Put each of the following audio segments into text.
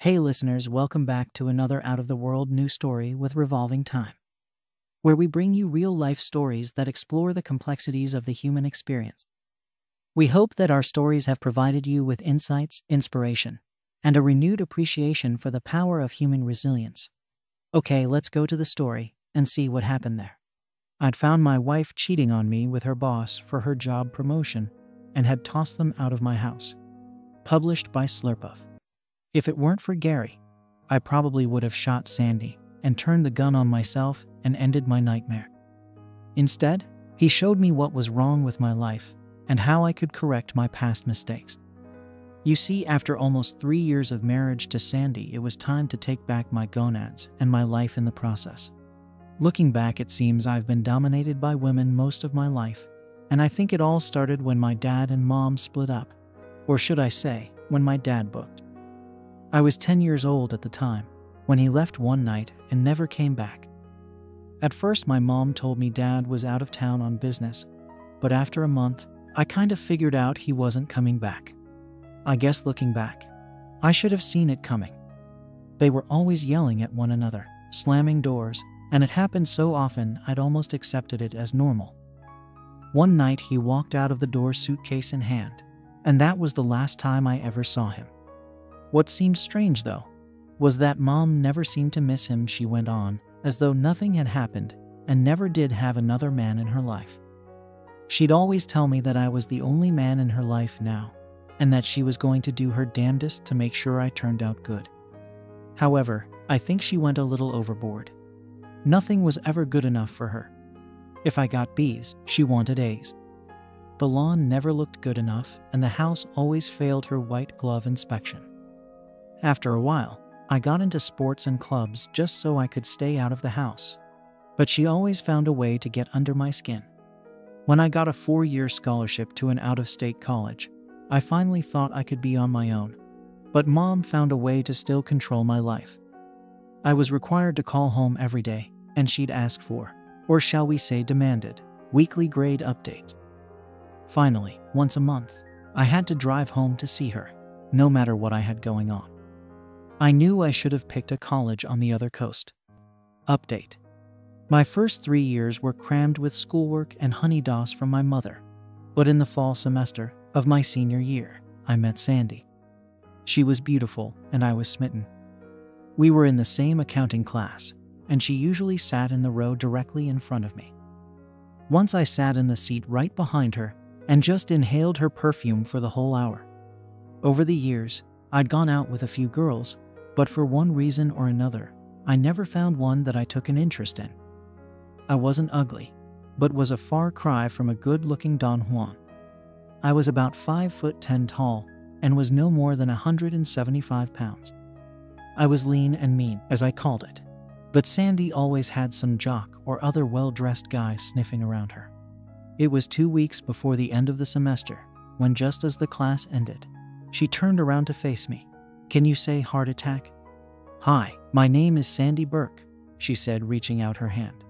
Hey listeners, welcome back to another out-of-the-world news story with Revolving Time, where we bring you real-life stories that explore the complexities of the human experience. We hope that our stories have provided you with insights, inspiration, and a renewed appreciation for the power of human resilience. Okay, let's go to the story and see what happened there. I'd found my wife cheating on me with her boss for her job promotion and had tossed them out of my house. Published by Slurpuff. If it weren't for Gary, I probably would have shot Sandy and turned the gun on myself and ended my nightmare. Instead, he showed me what was wrong with my life and how I could correct my past mistakes. You see, after almost 3 years of marriage to Sandy, it was time to take back my gonads and my life in the process. Looking back, it seems I've been dominated by women most of my life, and I think it all started when my dad and mom split up. Or should I say, when my dad booked. I was 10 years old at the time, when he left one night and never came back. At first, my mom told me dad was out of town on business, but after a month, I kind of figured out he wasn't coming back. I guess looking back, I should have seen it coming. They were always yelling at one another, slamming doors, and it happened so often I'd almost accepted it as normal. One night he walked out of the door suitcase in hand, and that was the last time I ever saw him. What seemed strange, though, was that Mom never seemed to miss him. She went on, as though nothing had happened, and never did have another man in her life. She'd always tell me that I was the only man in her life now, and that she was going to do her damnedest to make sure I turned out good. However, I think she went a little overboard. Nothing was ever good enough for her. If I got B's, she wanted A's. The lawn never looked good enough, and the house always failed her white glove inspection. After a while, I got into sports and clubs just so I could stay out of the house. But she always found a way to get under my skin. When I got a 4-year scholarship to an out-of-state college, I finally thought I could be on my own. But Mom found a way to still control my life. I was required to call home every day, and she'd ask for, or shall we say demanded, weekly grade updates. Finally, once a month, I had to drive home to see her, no matter what I had going on. I knew I should have picked a college on the other coast. Update. My first 3 years were crammed with schoolwork and honey-dos from my mother. But in the fall semester of my senior year, I met Sandy. She was beautiful, and I was smitten. We were in the same accounting class, and she usually sat in the row directly in front of me. Once I sat in the seat right behind her and just inhaled her perfume for the whole hour. Over the years, I'd gone out with a few girls, but for one reason or another, I never found one that I took an interest in. I wasn't ugly, but was a far cry from a good-looking Don Juan. I was about 5'10" tall and was no more than 175 pounds. I was lean and mean, as I called it, but Sandy always had some jock or other well-dressed guy sniffing around her. It was 2 weeks before the end of the semester, when just as the class ended, she turned around to face me. "Can you say heart attack?" "Hi, my name is Sandy Burke," she said, reaching out her hand.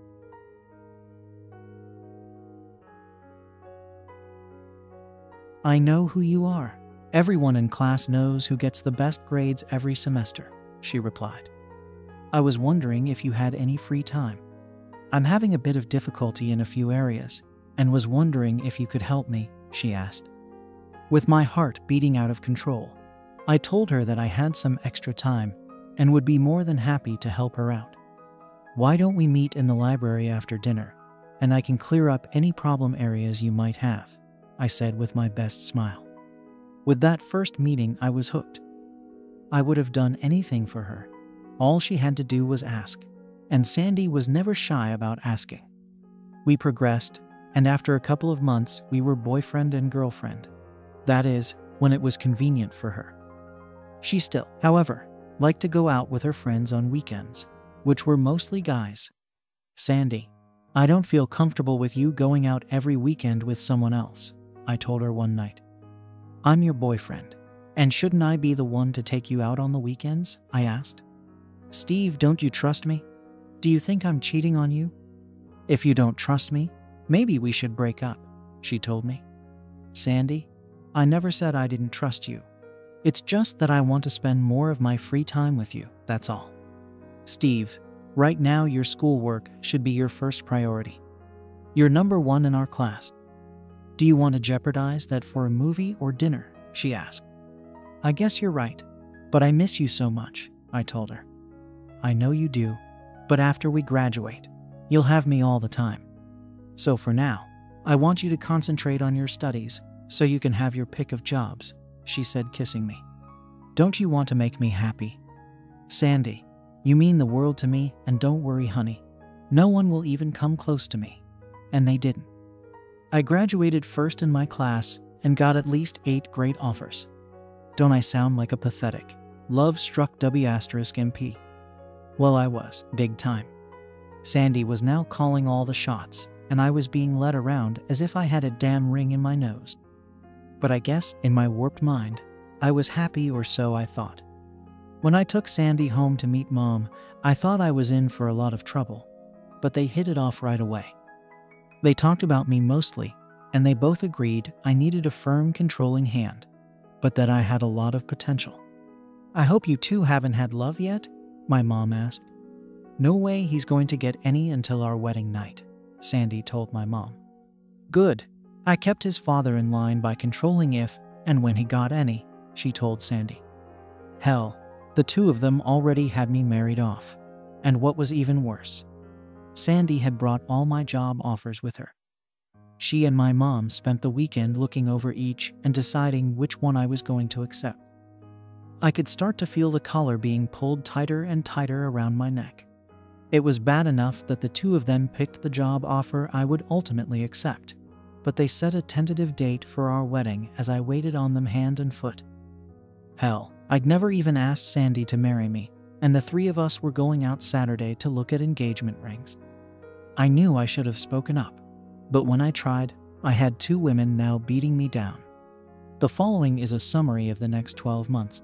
"I know who you are. Everyone in class knows who gets the best grades every semester," she replied. "I was wondering if you had any free time. I'm having a bit of difficulty in a few areas, and was wondering if you could help me," she asked. With my heart beating out of control, I told her that I had some extra time and would be more than happy to help her out. "Why don't we meet in the library after dinner, and I can clear up any problem areas you might have," I said with my best smile. With that first meeting, I was hooked. I would have done anything for her. All she had to do was ask, and Sandy was never shy about asking. We progressed, and after a couple of months, we were boyfriend and girlfriend. That is, when it was convenient for her. She still, however, liked to go out with her friends on weekends, which were mostly guys. "Sandy, I don't feel comfortable with you going out every weekend with someone else," I told her one night. "I'm your boyfriend, and shouldn't I be the one to take you out on the weekends?" I asked. "Steve, don't you trust me? Do you think I'm cheating on you?" "If you don't trust me, maybe we should break up," she told me. "Sandy, I never said I didn't trust you. It's just that I want to spend more of my free time with you, that's all. Steve, right now your schoolwork should be your first priority. You're number one in our class. Do you want to jeopardize that for a movie or dinner? She asked. I guess you're right, but I miss you so much, I told her. I know you do, but after we graduate, you'll have me all the time. So for now, I want you to concentrate on your studies so you can have your pick of jobs, she said, kissing me. Don't you want to make me happy? Sandy, you mean the world to me, and don't worry, honey. No one will even come close to me. And they didn't. I graduated first in my class and got at least 8 great offers. Don't I sound like a pathetic, love-struck W*MP? Well, I was, big time. Sandy was now calling all the shots, and I was being led around as if I had a damn ring in my nose. But I guess, in my warped mind, I was happy, or so I thought. When I took Sandy home to meet Mom, I thought I was in for a lot of trouble, but they hit it off right away. They talked about me mostly, and they both agreed I needed a firm, controlling hand, but that I had a lot of potential. I hope you two haven't had love yet? My mom asked. No way he's going to get any until our wedding night, Sandy told my mom. Good. I kept his father in line by controlling if and when he got any, she told Sandy. Hell, the two of them already had me married off. And what was even worse, Sandy had brought all my job offers with her. She and my mom spent the weekend looking over each and deciding which one I was going to accept. I could start to feel the collar being pulled tighter and tighter around my neck. It was bad enough that the two of them picked the job offer I would ultimately accept, but they set a tentative date for our wedding as I waited on them hand and foot. Hell, I'd never even asked Sandy to marry me, and the three of us were going out Saturday to look at engagement rings. I knew I should have spoken up, but when I tried, I had 2 women now beating me down. The following is a summary of the next 12 months.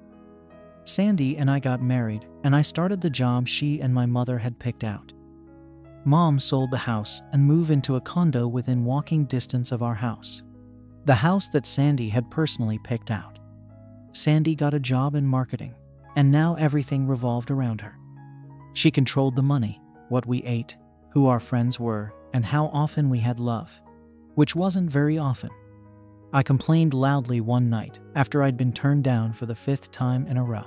Sandy and I got married, and I started the job she and my mother had picked out. Mom sold the house and moved into a condo within walking distance of our house, the house that Sandy had personally picked out. Sandy got a job in marketing, and now everything revolved around her. She controlled the money, what we ate, who our friends were, and how often we had love, which wasn't very often. I complained loudly one night after I'd been turned down for the 5th time in a row.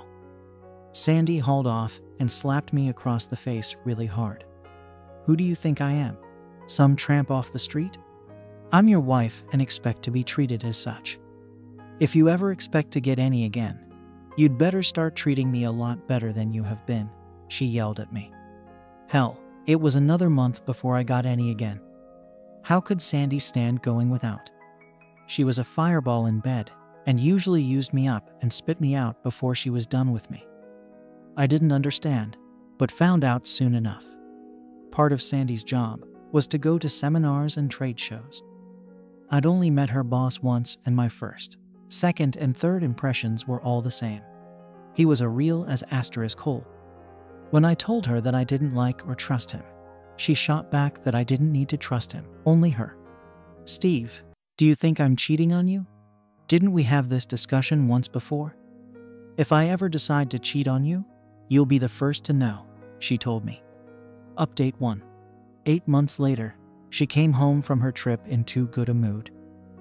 Sandy hauled off and slapped me across the face really hard. Who do you think I am? Some tramp off the street? I'm your wife and expect to be treated as such. If you ever expect to get any again, you'd better start treating me a lot better than you have been, she yelled at me. Hell, it was another month before I got any again. How could Sandy stand going without? She was a fireball in bed and usually used me up and spit me out before she was done with me. I didn't understand, but found out soon enough. Part of Sandy's job was to go to seminars and trade shows. I'd only met her boss once, and my first, second, and third impressions were all the same. He was a real as *hole. When I told her that I didn't like or trust him, she shot back that I didn't need to trust him, only her. Steve, do you think I'm cheating on you? Didn't we have this discussion once before? If I ever decide to cheat on you, you'll be the first to know, she told me. Update 1. 8 months later, she came home from her trip in too good a mood.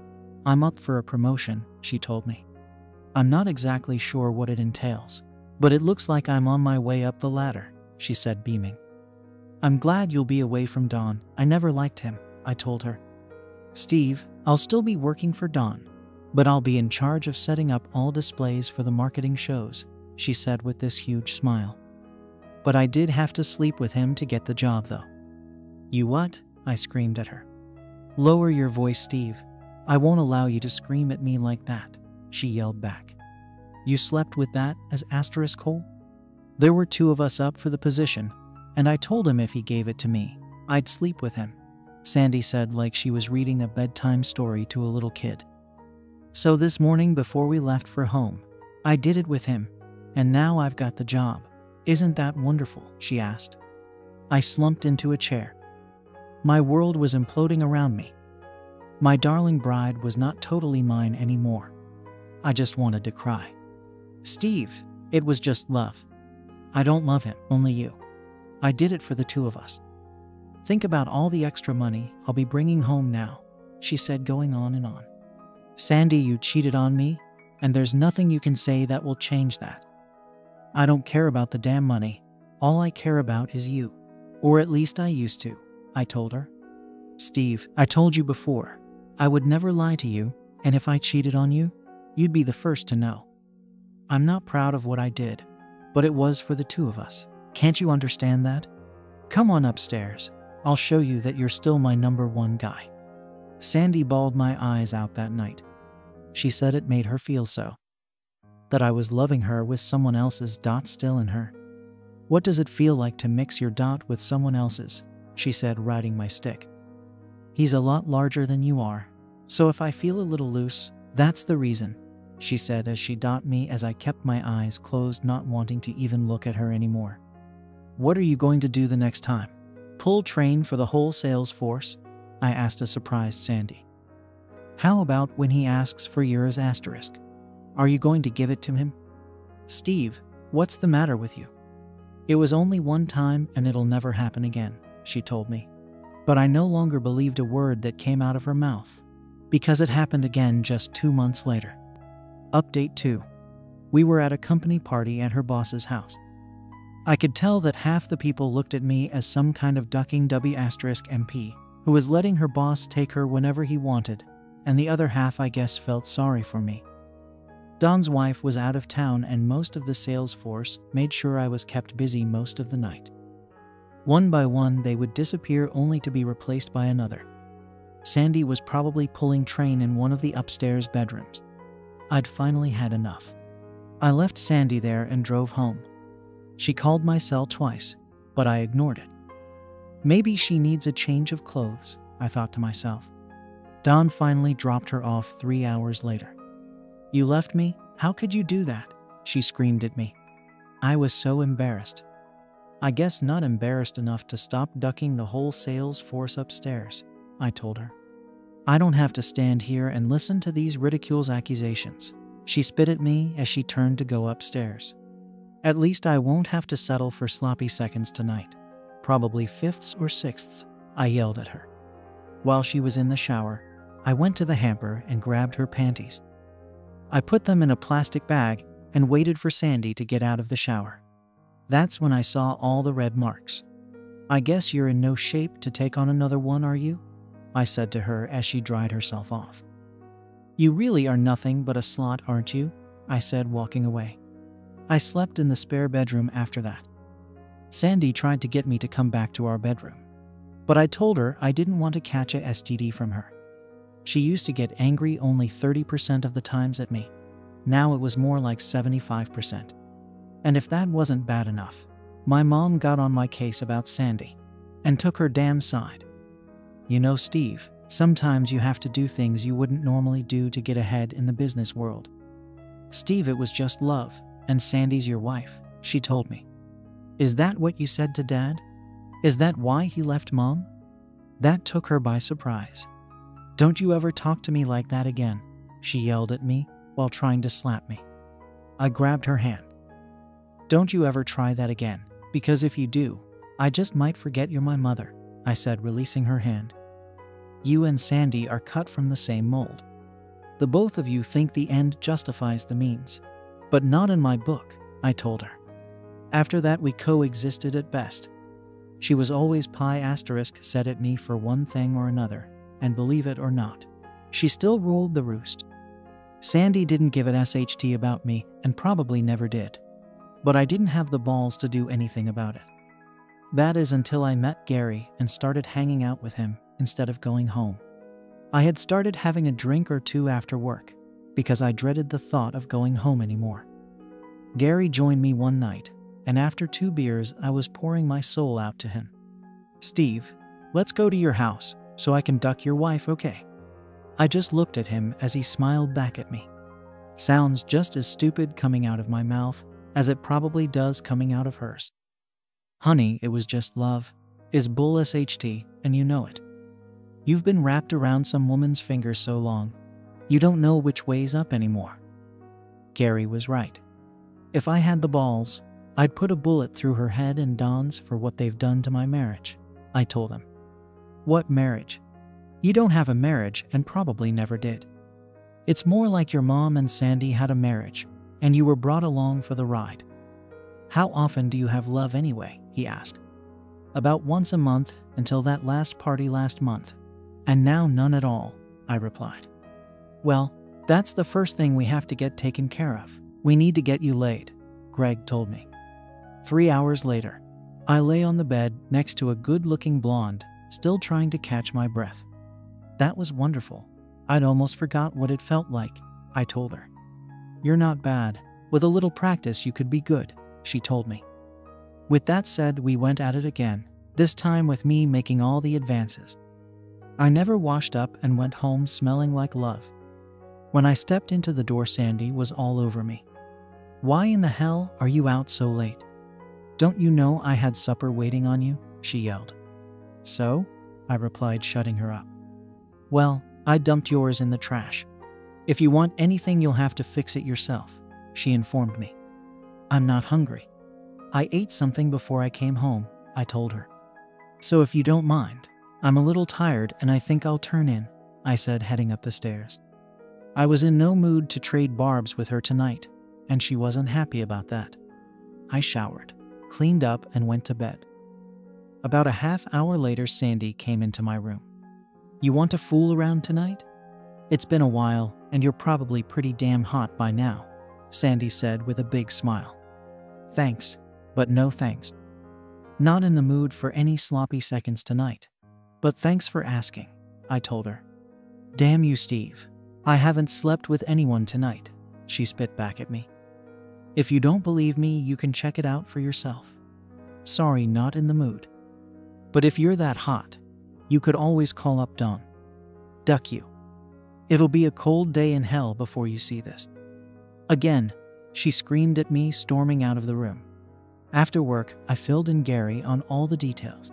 I'm up for a promotion, she told me. I'm not exactly sure what it entails, but it looks like I'm on my way up the ladder, she said, beaming. I'm glad you'll be away from Don. I never liked him, I told her. Steve, I'll still be working for Don, but I'll be in charge of setting up all displays for the marketing shows, she said with this huge smile. But I did have to sleep with him to get the job, though. You what? I screamed at her. Lower your voice, Steve. I won't allow you to scream at me like that, she yelled back. You slept with that as *hole? There were 2 of us up for the position, and I told him if he gave it to me, I'd sleep with him, Sandy said like she was reading a bedtime story to a little kid. So this morning before we left for home, I did it with him, and now I've got the job. Isn't that wonderful? She asked. I slumped into a chair. My world was imploding around me. My darling bride was not totally mine anymore. I just wanted to cry. Steve, it was just love. I don't love him, only you. I did it for the two of us. Think about all the extra money I'll be bringing home now, she said, going on and on. Sandy, you cheated on me, and there's nothing you can say that will change that. I don't care about the damn money. All I care about is you. Or at least I used to, I told her. Steve, I told you before, I would never lie to you, and if I cheated on you, you'd be the first to know. I'm not proud of what I did, but it was for the two of us. Can't you understand that? Come on upstairs. I'll show you that you're still my number one guy. Sandy bawled my eyes out that night. She said it made her feel so. That I was loving her with someone else's dot still in her. What does it feel like to mix your dot with someone else's? She said, riding my stick. He's a lot larger than you are, so if I feel a little loose, that's the reason, she said as she dot me as I kept my eyes closed, not wanting to even look at her anymore. What are you going to do the next time? Pull train for the whole sales force? I asked a surprised Sandy. How about when he asks for yours asterisk? Are you going to give it to him? Steve, what's the matter with you? It was only one time and it'll never happen again, she told me. But I no longer believed a word that came out of her mouth, because it happened again just 2 months later. Update 2. We were at a company party at her boss's house. I could tell that half the people looked at me as some kind of ducking W*MP who was letting her boss take her whenever he wanted, and the other half, I guess, felt sorry for me. Don's wife was out of town and most of the sales force made sure I was kept busy most of the night. One by one, they would disappear only to be replaced by another. Sandy was probably pulling train in one of the upstairs bedrooms. I'd finally had enough. I left Sandy there and drove home. She called my cell twice, but I ignored it. Maybe she needs a change of clothes, I thought to myself. Don finally dropped her off 3 hours later. You left me? How could you do that? She screamed at me. I was so embarrassed. I guess not embarrassed enough to stop ducking the whole sales force upstairs, I told her. I don't have to stand here and listen to these ridiculous accusations. She spit at me as she turned to go upstairs. At least I won't have to settle for sloppy seconds tonight. Probably fifths or sixths, I yelled at her. While she was in the shower, I went to the hamper and grabbed her panties. I put them in a plastic bag and waited for Sandy to get out of the shower. That's when I saw all the red marks. I guess you're in no shape to take on another one, are you? I said to her as she dried herself off. You really are nothing but a slut, aren't you? I said, walking away. I slept in the spare bedroom after that. Sandy tried to get me to come back to our bedroom, but I told her I didn't want to catch a STD from her. She used to get angry only 30% of the times at me. Now it was more like 75%. And if that wasn't bad enough, my mom got on my case about Sandy and took her damn side. You know, Steve, sometimes you have to do things you wouldn't normally do to get ahead in the business world. Steve, it was just love, and Sandy's your wife, she told me. Is that what you said to Dad? Is that why he left Mom? That took her by surprise. Don't you ever talk to me like that again, she yelled at me while trying to slap me. I grabbed her hand. Don't you ever try that again, because if you do, I just might forget you're my mother, I said, releasing her hand. You and Sandy are cut from the same mold. The both of you think the end justifies the means, but not in my book, I told her. After that, we coexisted at best. She was always pi** said at me for one thing or another, and believe it or not, she still ruled the roost. Sandy didn't give an SHT about me and probably never did, but I didn't have the balls to do anything about it. That is until I met Gary and started hanging out with him instead of going home. I had started having a drink or two after work because I dreaded the thought of going home anymore. Gary joined me one night, and after 2 beers, I was pouring my soul out to him. Steve, let's go to your house so I can duck your wife, okay? I just looked at him as he smiled back at me. Sounds just as stupid coming out of my mouth as it probably does coming out of hers. Honey, it was just love, is bull SHT, and you know it. You've been wrapped around some woman's finger so long, you don't know which way's up anymore. Gary was right. If I had the balls, I'd put a bullet through her head and Don's for what they've done to my marriage, I told him. What marriage? You don't have a marriage and probably never did. It's more like your mom and Sandy had a marriage, and you were brought along for the ride. How often do you have love anyway? He asked. About once a month until that last party last month, and now none at all, I replied. Well, that's the first thing we have to get taken care of. We need to get you laid, Greg told me. 3 hours later, I lay on the bed next to a good-looking blonde, still trying to catch my breath. That was wonderful. I'd almost forgot what it felt like, I told her. You're not bad. With a little practice, you could be good, she told me. With that said, we went at it again, this time with me making all the advances. I never washed up and went home smelling like love. When I stepped into the door, Sandy was all over me. Why in the hell are you out so late? Don't you know I had supper waiting on you? She yelled. So? I replied, shutting her up. Well, I dumped yours in the trash. If you want anything, you'll have to fix it yourself, she informed me. I'm not hungry. I ate something before I came home, I told her. So if you don't mind, I'm a little tired and I think I'll turn in, I said, heading up the stairs. I was in no mood to trade barbs with her tonight, and she wasn't happy about that. I showered, cleaned up, and went to bed. About a half hour later, Sandy came into my room. You want to fool around tonight? It's been a while, and you're probably pretty damn hot by now, Sandy said with a big smile. Thanks, but no thanks. Not in the mood for any sloppy seconds tonight. But thanks for asking, I told her. Damn you, Steve. I haven't slept with anyone tonight, she spit back at me. If you don't believe me, you can check it out for yourself. Sorry, not in the mood. But if you're that hot, you could always call up Dawn. Duck you. It'll be a cold day in hell before you see this. Again, she screamed at me, storming out of the room. After work, I filled in Gary on all the details.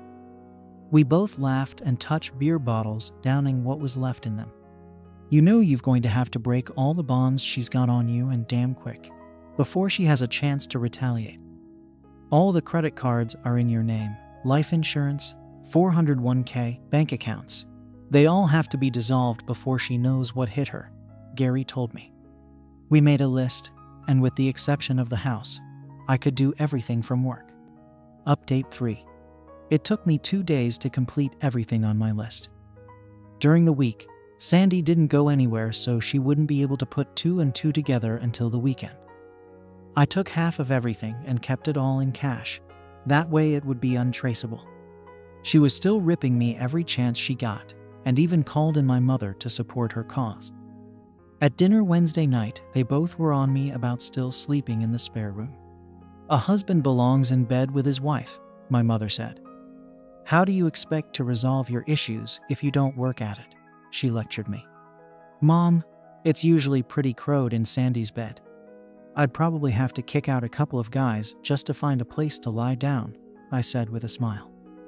We both laughed and touched beer bottles, downing what was left in them. You know you're going to have to break all the bonds she's got on you, and damn quick, before she has a chance to retaliate. All the credit cards are in your name, life insurance, 401k, bank accounts. They all have to be dissolved before she knows what hit her, Gary told me. We made a list, and with the exception of the house, I could do everything from work. Update 3. It took me 2 days to complete everything on my list. During the week, Sandy didn't go anywhere, so she wouldn't be able to put 2 and 2 together until the weekend. I took half of everything and kept it all in cash. That way it would be untraceable. She was still ripping me every chance she got, and even called in my mother to support her cause. At dinner Wednesday night, they both were on me about still sleeping in the spare room. A husband belongs in bed with his wife, my mother said. How do you expect to resolve your issues if you don't work at it? She lectured me. Mom, it's usually pretty crowded in Sandy's bed. I'd probably have to kick out a couple of guys just to find a place to lie down, I said with a smile.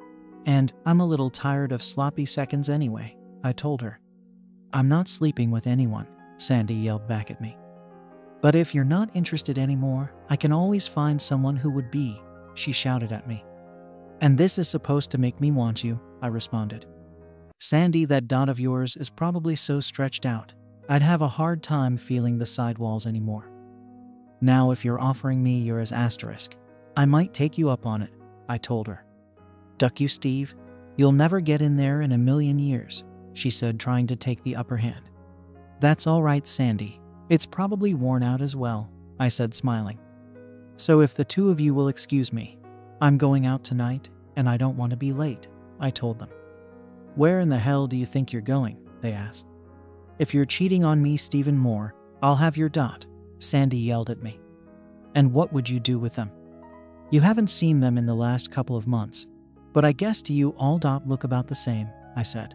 And I'm a little tired of sloppy seconds anyway, I told her. I'm not sleeping with anyone, Sandy yelled back at me. But if you're not interested anymore, I can always find someone who would be, she shouted at me. And this is supposed to make me want you, I responded. Sandy, that dot of yours is probably so stretched out, I'd have a hard time feeling the sidewalls anymore. Now if you're offering me yours asterisk, I might take you up on it, I told her. Duck you, Steve. You'll never get in there in a million years, she said, trying to take the upper hand. That's all right, Sandy. It's probably worn out as well, I said, smiling. So if the two of you will excuse me, I'm going out tonight, and I don't want to be late, I told them. Where in the hell do you think you're going? They asked. If you're cheating on me, Stephen Moore, I'll have your dot, Sandy yelled at me. And what would you do with them? You haven't seen them in the last couple of months, but I guess to you all dot look about the same, I said.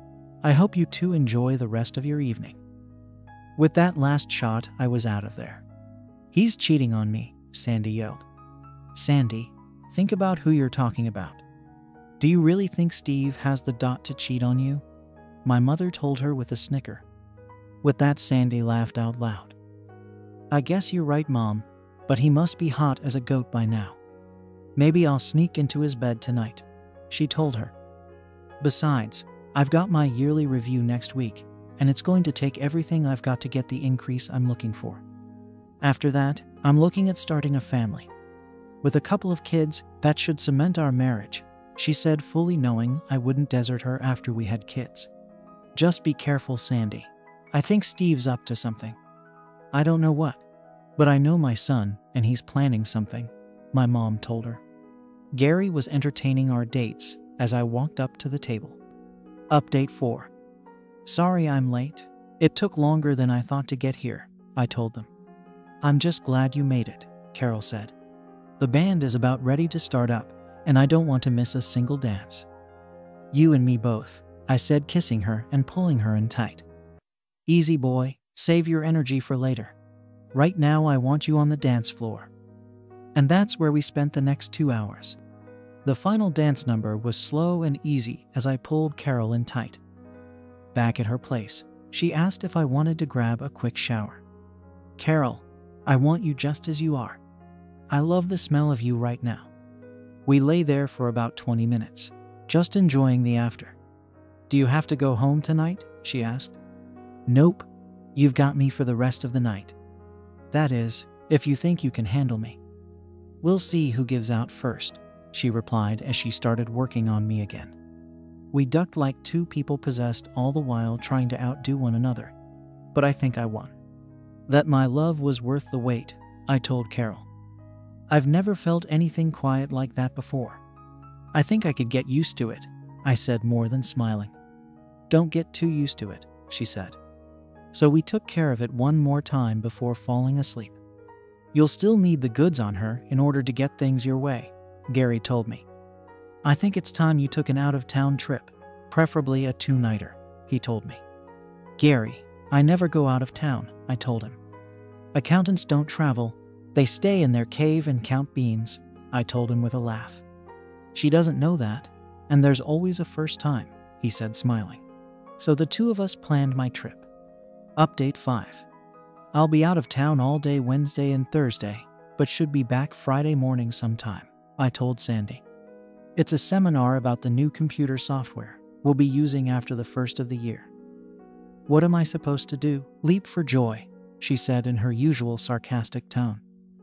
I hope you two enjoy the rest of your evening. With that last shot, I was out of there. He's cheating on me, Sandy yelled. Sandy, think about who you're talking about. Do you really think Steve has the dot to cheat on you? My mother told her with a snicker. With that, Sandy laughed out loud. I guess you're right, Mom. but he must be hot as a goat by now. Maybe I'll sneak into his bed tonight, she told her. Besides, I've got my yearly review next week, and it's going to take everything I've got to get the increase I'm looking for. After that, I'm looking at starting a family. With a couple of kids, that should cement our marriage, she said, fully knowing I wouldn't desert her after we had kids. Just be careful, Sandy. I think Steve's up to something. I don't know what, but I know my son, and he's planning something, my mom told her. Gary was entertaining our dates as I walked up to the table. Update 4. Sorry I'm late. It took longer than I thought to get here, I told them. I'm just glad you made it, Carol said. The band is about ready to start up, and I don't want to miss a single dance. You and me both, I said, kissing her and pulling her in tight. Easy, boy, save your energy for later. Right now I want you on the dance floor. And that's where we spent the next 2 hours. The final dance number was slow and easy as I pulled Carol in tight. Back at her place, she asked if I wanted to grab a quick shower. Carol, I want you just as you are. I love the smell of you right now. We lay there for about 20 minutes, just enjoying the after. Do you have to go home tonight? She asked. Nope. You've got me for the rest of the night. That is, if you think you can handle me. We'll see who gives out first, she replied as she started working on me again. We ducked like two people possessed, all the while trying to outdo one another. But I think I won. That my love was worth the wait, I told Carol. I've never felt anything quiet like that before. I think I could get used to it, I said, more than smiling. Don't get too used to it, she said. So we took care of it one more time before falling asleep. You'll still need the goods on her in order to get things your way, Gary told me. I think it's time you took an out-of-town trip, preferably a 2-nighter, he told me. Gary, I never go out of town, I told him. Accountants don't travel. They stay in their cave and count beans, I told him with a laugh. She doesn't know that, and there's always a first time, he said, smiling. So the two of us planned my trip. Update 5. I'll be out of town all day Wednesday and Thursday, but should be back Friday morning sometime, I told Sandy. It's a seminar about the new computer software we'll be using after the first of the year. What am I supposed to do? Leap for joy, she said in her usual sarcastic tone.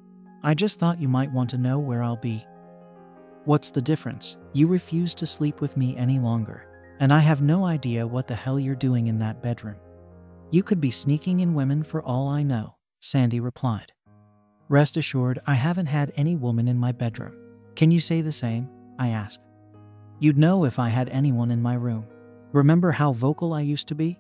I just thought you might want to know where I'll be. What's the difference? You refuse to sleep with me any longer, and I have no idea what the hell you're doing in that bedroom. You could be sneaking in women for all I know, Sandy replied. Rest assured, I haven't had any woman in my bedroom. Can you say the same? I asked. You'd know if I had anyone in my room. Remember how vocal I used to be?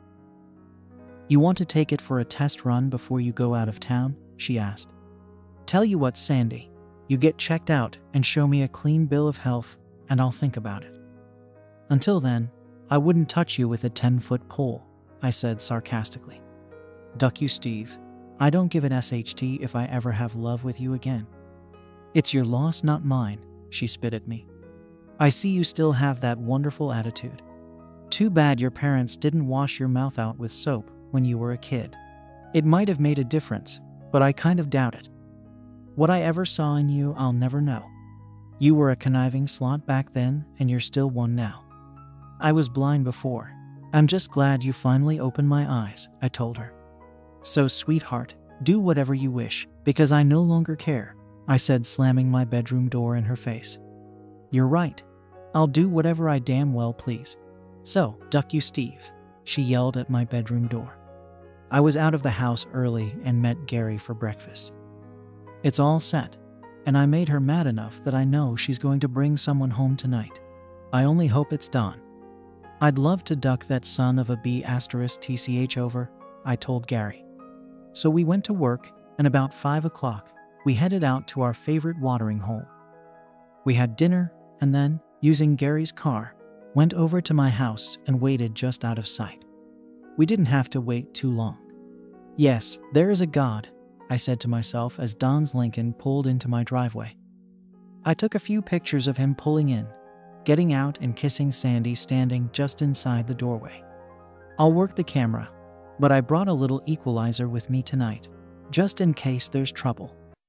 You want to take it for a test run before you go out of town? She asked. Tell you what, Sandy, you get checked out and show me a clean bill of health, and I'll think about it. Until then, I wouldn't touch you with a 10-foot pole, I said sarcastically. Duck you, Steve. I don't give an SHT if I ever have love with you again. It's your loss, not mine, she spit at me. I see you still have that wonderful attitude. Too bad your parents didn't wash your mouth out with soap when you were a kid. It might have made a difference, but I kind of doubt it. What I ever saw in you, I'll never know. You were a conniving slut back then, and you're still one now. I was blind before. I'm just glad you finally opened my eyes, I told her. So, sweetheart, do whatever you wish, because I no longer care, I said, slamming my bedroom door in her face. You're right. I'll do whatever I damn well please. So, duck you, Steve, she yelled at my bedroom door. I was out of the house early and met Gary for breakfast. It's all set, and I made her mad enough that I know she's going to bring someone home tonight. I only hope it's Don. I'd love to duck that son of a B*TCH over, I told Gary. So we went to work, and about 5 o'clock, we headed out to our favorite watering hole. We had dinner, and then, using Gary's car, went over to my house and waited just out of sight. We didn't have to wait too long. Yes, there is a God, I said to myself as Don's Lincoln pulled into my driveway. I took a few pictures of him pulling in, getting out and kissing Sandy standing just inside the doorway. I'll work the camera, but I brought a little equalizer with me tonight, just in case there's trouble.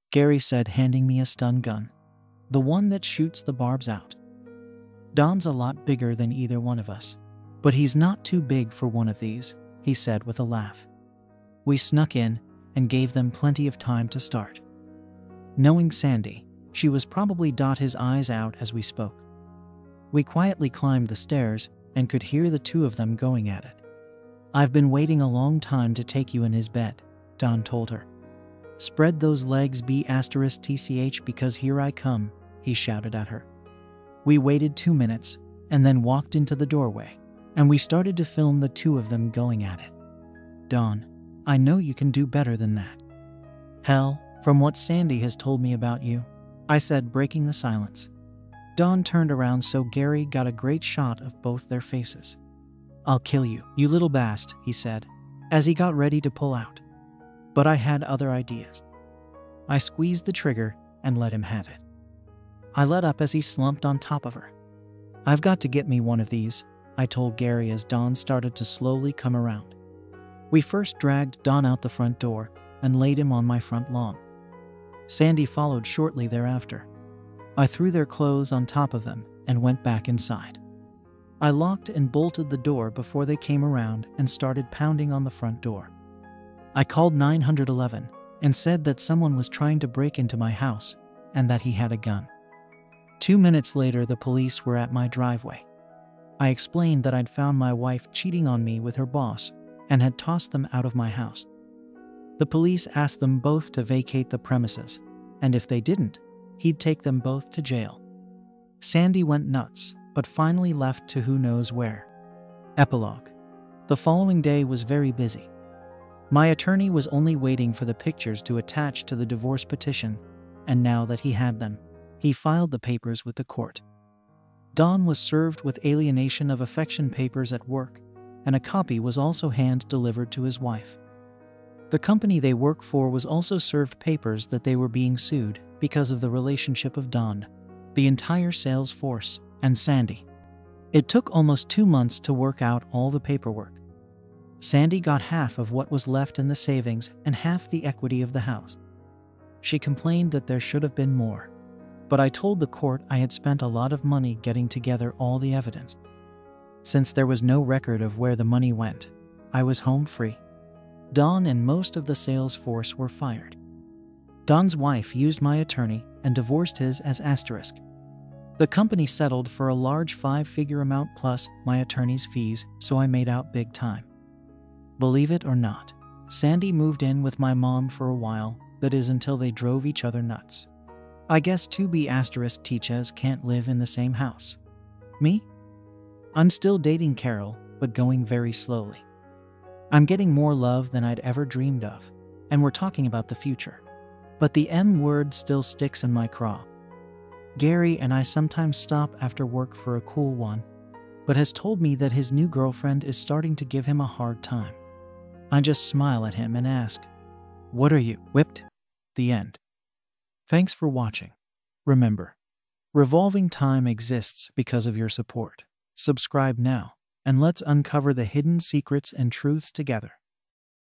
Gary said, handing me a stun gun. The one that shoots the barbs out. Don's a lot bigger than either one of us. But he's not too big for one of these, he said with a laugh. We snuck in and gave them plenty of time to start. Knowing Sandy, she was probably his eyes out as we spoke. We quietly climbed the stairs and could hear the two of them going at it. I've been waiting a long time to take you in his bed, Don told her. Spread those legs B*TCH because here I come, he shouted at her. We waited 2 minutes and then walked into the doorway, and we started to film the two of them going at it. Don, I know you can do better than that. Hell, from what Sandy has told me about you, I said, breaking the silence. Don turned around so Gary got a great shot of both their faces. I'll kill you, you little bast, he said, as he got ready to pull out. But I had other ideas. I squeezed the trigger and let him have it. I let up as he slumped on top of her. I've got to get me one of these, I told Gary as Don started to slowly come around. We first dragged Don out the front door and laid him on my front lawn. Sandy followed shortly thereafter. I threw their clothes on top of them and went back inside. I locked and bolted the door before they came around and started pounding on the front door. I called 911 and said that someone was trying to break into my house and that he had a gun. 2 minutes later, the police were at my driveway. I explained that I'd found my wife cheating on me with her boss and had tossed them out of my house. The police asked them both to vacate the premises, and if they didn't, he'd take them both to jail. Sandy went nuts, but finally left to who knows where. Epilogue. The following day was very busy. My attorney was only waiting for the pictures to attach to the divorce petition, and now that he had them, he filed the papers with the court. Don was served with alienation of affection papers at work, and a copy was also hand-delivered to his wife. The company they work for was also served papers that they were being sued because of the relationship of Don, the entire sales force, and Sandy. It took almost 2 months to work out all the paperwork. Sandy got half of what was left in the savings and half the equity of the house. She complained that there should have been more, but I told the court I had spent a lot of money getting together all the evidence. Since there was no record of where the money went, I was home free. Don and most of the sales force were fired. Don's wife used my attorney and divorced his as asterisk. The company settled for a large 5-figure amount plus my attorney's fees, so I made out big time. Believe it or not, Sandy moved in with my mom for a while, that is until they drove each other nuts. I guess 2B* teachers can't live in the same house. Me? I'm still dating Carol, but going very slowly. I'm getting more love than I'd ever dreamed of, and we're talking about the future. But the M word still sticks in my craw. Gary and I sometimes stop after work for a cool one, but has told me that his new girlfriend is starting to give him a hard time. I just smile at him and ask, "What are you, whipped?" The end. Thanks for watching. Remember, Revolving Time exists because of your support. Subscribe now, and let's uncover the hidden secrets and truths together.